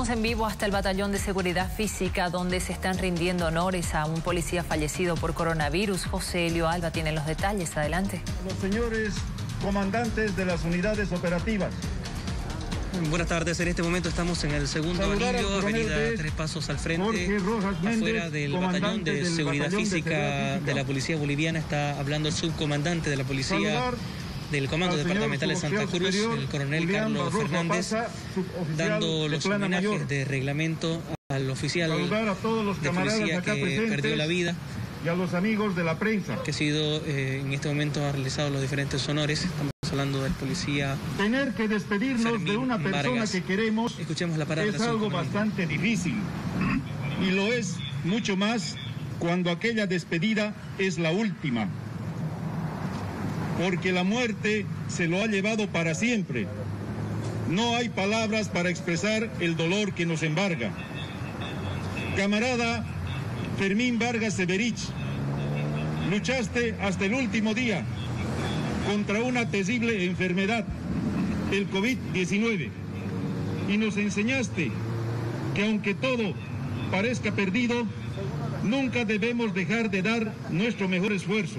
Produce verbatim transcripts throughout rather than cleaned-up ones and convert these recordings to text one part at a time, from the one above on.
vamos en vivo hasta el Batallón de Seguridad Física, donde se están rindiendo honores a un policía fallecido por coronavirus. José Elio Alba tiene los detalles. Adelante. Los señores comandantes de las unidades operativas. Buenas tardes, en este momento estamos en el segundo Saludar anillo, avenida de Tres Pasos al frente, Jorge Rojas Méndez, afuera del Batallón de del Seguridad batallón Física de, seguridad de la Policía Boliviana. Está hablando el subcomandante de la Policía Saludar del Comando Departamental de Santa Cruz, el coronel Julián Carlos Barroso Fernández, Pasa, dando los homenajes mayor. de reglamento al oficial Saludar a todos los de policía acá que perdió la vida. Y a los amigos de la prensa. Que ha sido, eh, en este momento ha realizado los diferentes honores. Estamos hablando del policía. Tener que despedirnos Fermín de una persona Vargas. que queremos Escuchemos la palabra es algo bastante difícil. Y lo es mucho más cuando aquella despedida es la última. Porque la muerte se lo ha llevado para siempre. No hay palabras para expresar el dolor que nos embarga. Camarada Fermín Vargas Severich, luchaste hasta el último día contra una terrible enfermedad, el COVID diecinueve, y nos enseñaste que aunque todo parezca perdido, nunca debemos dejar de dar nuestro mejor esfuerzo.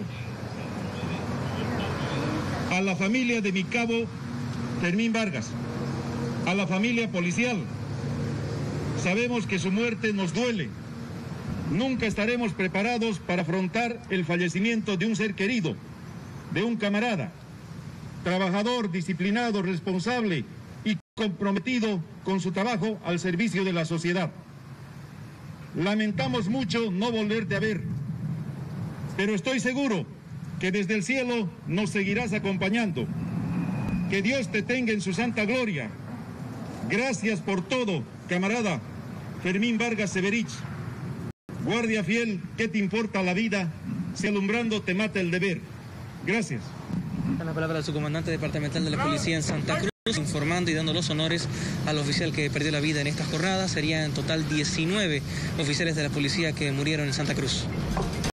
A la familia de mi cabo Fermín Vargas, a la familia policial, sabemos que su muerte nos duele. Nunca estaremos preparados para afrontar el fallecimiento de un ser querido, de un camarada, trabajador, disciplinado, responsable y comprometido con su trabajo al servicio de la sociedad. Lamentamos mucho no volverte a ver, pero estoy seguro que desde el cielo nos seguirás acompañando. Que Dios te tenga en su santa gloria. Gracias por todo, camarada Fermín Vargas Severich. Guardia fiel, ¿qué te importa la vida? Si alumbrando te mata el deber. Gracias. La palabra del subcomandante departamental de la Policía en Santa Cruz, informando y dando los honores al oficial que perdió la vida en esta jornada. Serían en total diecinueve oficiales de la policía que murieron en Santa Cruz.